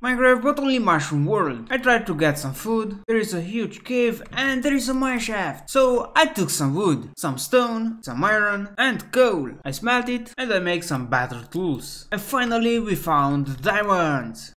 Minecraft, but only mushroom world. I tried to get some food, there is a huge cave and there is a mineshaft. So I took some wood, some stone, some iron and coal. I smelt it and I make some better tools. And finally we found diamonds.